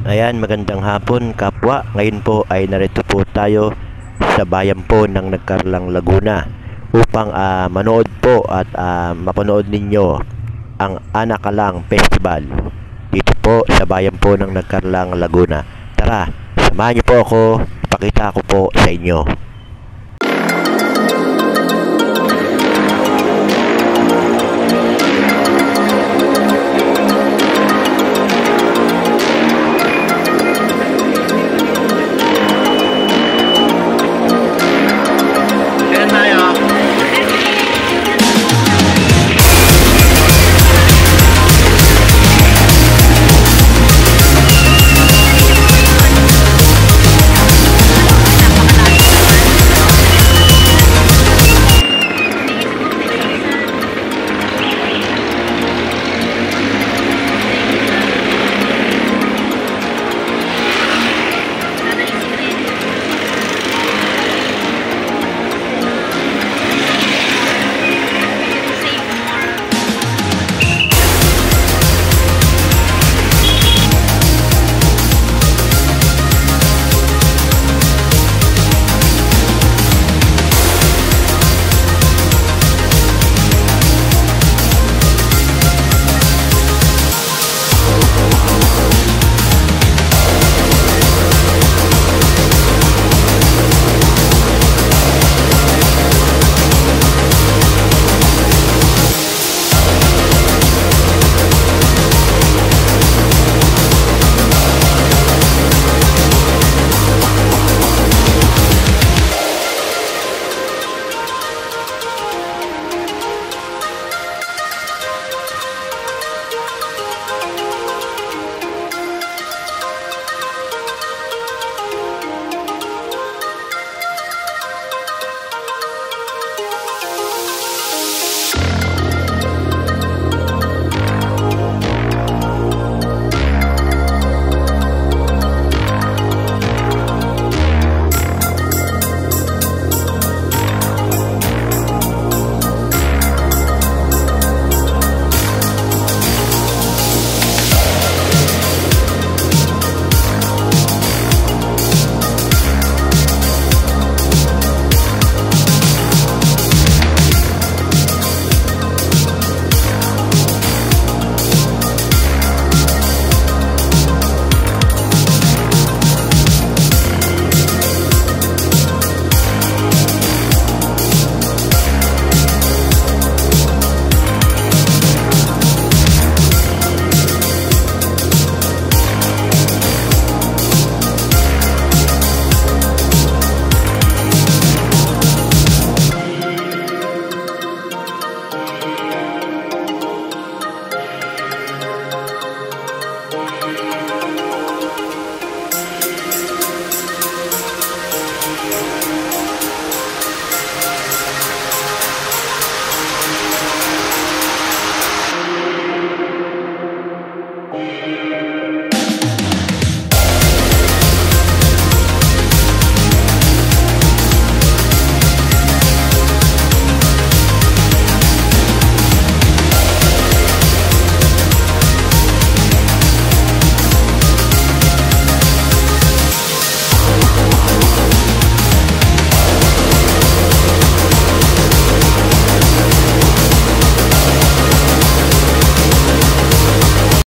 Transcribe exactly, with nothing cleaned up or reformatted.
Ayan, magandang hapon kapwa. Ngayon po ay narito po tayo sa bayan po ng Nagkarlang, Laguna upang ah, manood po at ah, mapanood ninyo ang Ana.kalang Festival dito po sa bayan po ng Nagkarlang, Laguna. Tara, samahan niyo po ako, ipakita ko po sa inyo.